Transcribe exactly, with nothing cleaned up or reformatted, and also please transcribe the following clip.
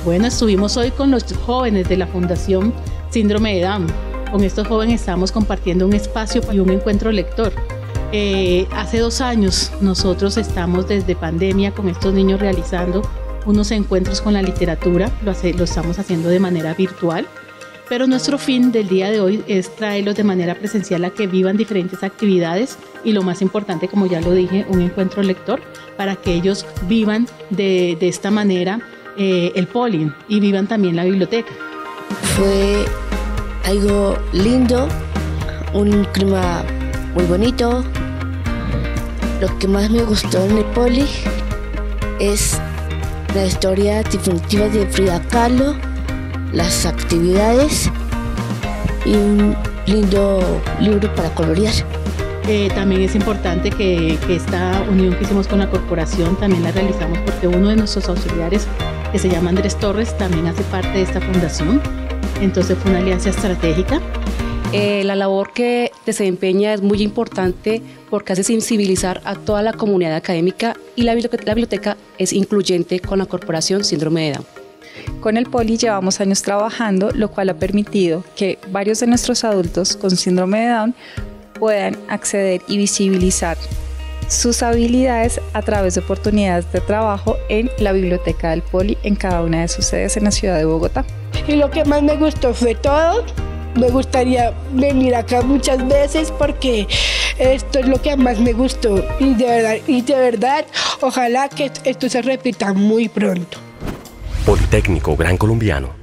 Bueno, estuvimos hoy con los jóvenes de la Fundación Síndrome de Down. Con estos jóvenes estamos compartiendo un espacio y un encuentro lector. Eh, hace dos años nosotros estamos desde pandemia con estos niños realizando unos encuentros con la literatura, lo, hace, lo estamos haciendo de manera virtual, pero nuestro fin del día de hoy es traerlos de manera presencial a que vivan diferentes actividades y lo más importante, como ya lo dije, un encuentro lector para que ellos vivan de, de esta manera eh, el poli y vivan también la biblioteca. Fue algo lindo, un clima muy bonito. Lo que más me gustó en el poli es la historia definitiva de Frida Kahlo, las actividades y un lindo libro para colorear. Eh, también es importante que, que esta unión que hicimos con la corporación también la realizamos porque uno de nuestros auxiliares, que se llama Andrés Torres, también hace parte de esta fundación. Entonces fue una alianza estratégica. Eh, la labor que desempeña es muy importante porque hace sensibilizar a toda la comunidad académica y la biblioteca, la biblioteca es incluyente con la Corporación Síndrome de Down. Con el Poli llevamos años trabajando, lo cual ha permitido que varios de nuestros adultos con síndrome de Down puedan acceder y visibilizar sus habilidades a través de oportunidades de trabajo en la biblioteca del Poli en cada una de sus sedes en la ciudad de Bogotá. Y lo que más me gustó fue todo. Me gustaría venir acá muchas veces porque esto es lo que más me gustó y de verdad, y de verdad ojalá que esto se repita muy pronto. Politécnico Gran Colombiano.